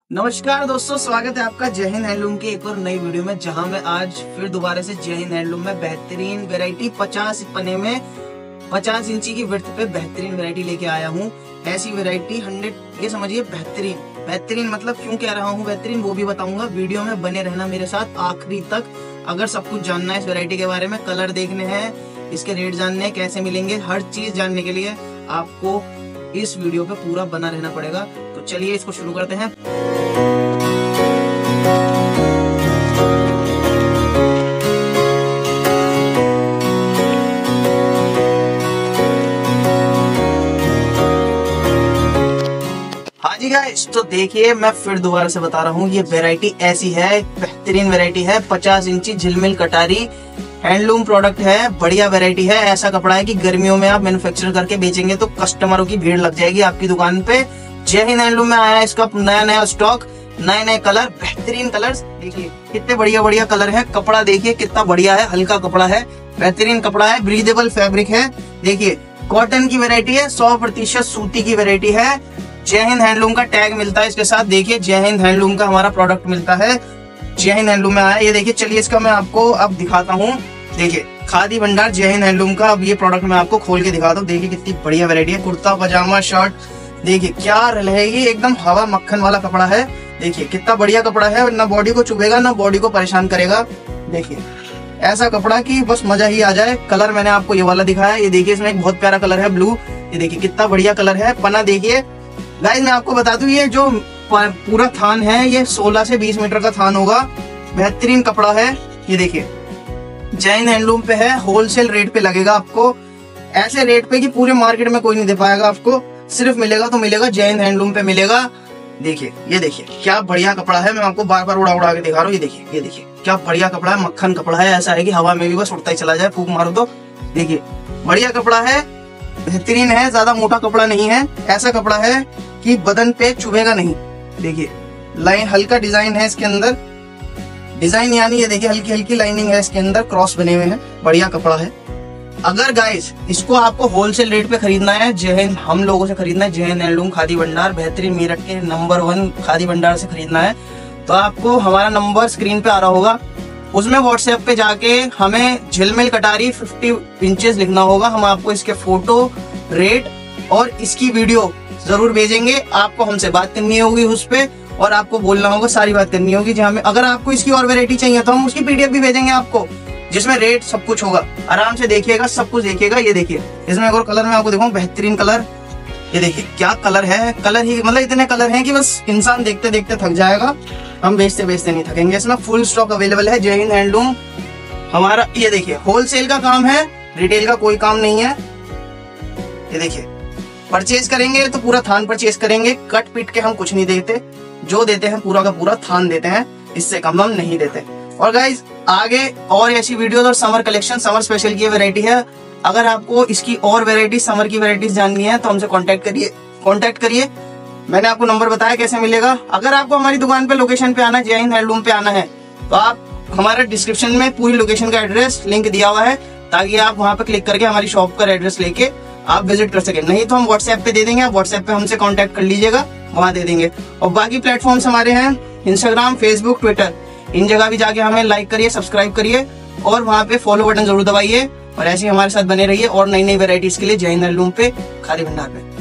नमस्कार दोस्तों, स्वागत है आपका जय हिंद हैंडलूम की एक और नई वीडियो में, जहां मैं आज फिर दोबारा से जय हिंद हैंडलूम में बेहतरीन वैरायटी 50 पने में 50 इंची की विड्थ पे बेहतरीन वैरायटी लेके आया हूं। ऐसी वैरायटी 100, ये समझिए बेहतरीन मतलब क्यों कह रहा हूं बेहतरीन, वो भी बताऊंगा। वीडियो में बने रहना मेरे साथ आखिरी तक। अगर सब कुछ जानना है इस वैरायटी के बारे में, कलर देखने हैं, इसके रेट जानने हैं, कैसे मिलेंगे, हर चीज जानने के लिए आपको इस वीडियो पे पूरा बना रहना पड़ेगा। तो चलिए इसको शुरू करते हैं। हाँ जी गाइस, तो देखिए मैं फिर दोबारा से बता रहा हूँ, ये वैरायटी ऐसी है, बेहतरीन वैरायटी है। 50 इंची झिलमिल कटारी हैंडलूम प्रोडक्ट है, बढ़िया वैरायटी है। ऐसा कपड़ा है कि गर्मियों में आप मैन्युफैक्चर करके बेचेंगे तो कस्टमरों की भीड़ लग जाएगी आपकी दुकान पे। जय हिंद हैंडलूम में आया है इसका नया स्टॉक, नए कलर, बेहतरीन कलर्स। देखिए कितने बढ़िया कलर है। कपड़ा देखिए कितना बढ़िया है, हल्का कपड़ा है, बेहतरीन कपड़ा है, ब्रीदेबल फैब्रिक है। देखिए कॉटन की वैरायटी है, 100% सूती की वैरायटी है। जय हिंद हैंडलूम का टैग मिलता है इसके साथ। देखिए जय हिंद हैंडलूम का हमारा प्रोडक्ट मिलता है, जय हिंद हैंडलूम में आया। ये देखिए, चलिए इसका मैं आपको अब दिखाता हूँ। देखिए खादी भंडार जय हिंद हैंडलूम का अब ये प्रोडक्ट मैं आपको खोल के दिखाता हूँ। देखिए कितनी बढ़िया वैरायटी है, कुर्ता पजामा शर्ट, देखिए क्या रहेगी, एकदम हवा मक्खन वाला कपड़ा है। देखिए कितना बढ़िया कपड़ा है, ना बॉडी को चुभेगा ना बॉडी को परेशान करेगा। देखिए ऐसा कपड़ा कि बस मजा ही आ जाए। कलर मैंने आपको ये वाला दिखाया, ये देखिए इसमें एक बहुत प्यारा कलर है ब्लू। ये देखिए कितना बढ़िया कलर है। पना देखिए गाइस, मैं आपको बता दूं, ये जो पूरा थान है ये 16 से 20 मीटर का थान होगा। बेहतरीन कपड़ा है। ये देखिए जय हिंद हैंडलूम पे है, होलसेल रेट पे लगेगा आपको। ऐसे रेट पे कि पूरे मार्केट में कोई नहीं दे पाएगा आपको, सिर्फ मिलेगा तो मिलेगा जय हिंद हैंडलूम पे मिलेगा। देखिए ये देखिए क्या बढ़िया कपड़ा है, मैं आपको बार उड़ा के दिखा रहा हूँ। ये देखिए क्या बढ़िया कपड़ा है, मक्खन कपड़ा है। ऐसा है कि हवा में भी बस उड़ता ही चला जाए, फूंक मारो तो। देखिए बढ़िया कपड़ा है, बेहतरीन है, ज्यादा मोटा कपड़ा नहीं है। ऐसा कपड़ा है कि बदन पे चुभेगा नहीं। देखिए लाइन, हल्का डिजाइन है इसके अंदर, डिजाइन यानी ये देखिए हल्की लाइनिंग है इसके अंदर, क्रॉस बने हुए हैं, बढ़िया कपड़ा है। अगर गाइस इसको आपको होलसेल रेट पे खरीदना है, जय हिंद हम लोगों से खरीदना है, जय हिंद हैंडलूम खादी भंडार बेहतरीन मेरठ के नंबर 1 खादी भंडार से खरीदना है, तो आपको हमारा नंबर स्क्रीन पे आ रहा होगा, उसमें व्हाट्सएप पे जाके हमें झिलमिल कटारी 50 इंचेस लिखना होगा। हम आपको इसके फोटो, रेट और इसकी वीडियो जरूर भेजेंगे। आपको हमसे बात करनी होगी उस पे, और आपको बोलना होगा, सारी बात करनी होगी। जहाँ में अगर आपको इसकी और वैरायटी चाहिए तो हम उसकी पीडीएफ भी भेजेंगे आपको, जिसमें रेट सब कुछ होगा। आराम से देखिएगा, सब कुछ देखिएगा। ये देखिए इसमें एक और कलर मैं आपको दिखाऊं, बेहतरीन कलर। ये देखिए क्या कलर है, कलर ही मतलब इतने कलर हैं कि बस इंसान देखते देखते थक जाएगा। हम बेचते नहीं थकेंगे। इसमें फुल स्टॉक अवेलेबल है जय हिंद हैंडलूम हमारा। ये देखिए होलसेल का काम है, रिटेल का कोई काम नहीं है। ये देखिए परचेज करेंगे तो पूरा थान परचेज करेंगे, कट पीट के हम कुछ नहीं देते, जो देते हैं पूरा का पूरा थान देते हैं, इससे कम हम नहीं देते। और गाइज आगे और ऐसी वीडियोस और समर कलेक्शन, समर स्पेशल की वैरायटी है। अगर आपको इसकी और वैरायटी, समर की वैरायटीज जाननी है तो हमसे कांटेक्ट करिए। मैंने आपको नंबर बताया कैसे मिलेगा। अगर आपको हमारी दुकान पे लोकेशन पे आना है, जय हिंद हैंडलूम पे आना है, तो आप हमारे डिस्क्रिप्शन में पूरी लोकेशन का एड्रेस लिंक दिया हुआ है, ताकि आप वहां पे क्लिक करके हमारी शॉप का एड्रेस लेके आप विजिट कर सके। नहीं तो हम व्हाट्सएप पे दे देंगे, आप व्हाट्सएप पे हमसे कांटेक्ट कर लीजिएगा, वहां दे देंगे। और बाकी प्लेटफॉर्म्स हमारे हैं इंस्टाग्राम, फेसबुक, ट्विटर, इन जगह भी जाके हमें लाइक करिए, सब्सक्राइब करिए और वहां पे फॉलो बटन जरूर दबाइए। और ऐसे ही हमारे साथ बने रहिए और नई वैरायटीज के लिए जय हिंद हैंडलूम पे, खादी भंडार पे।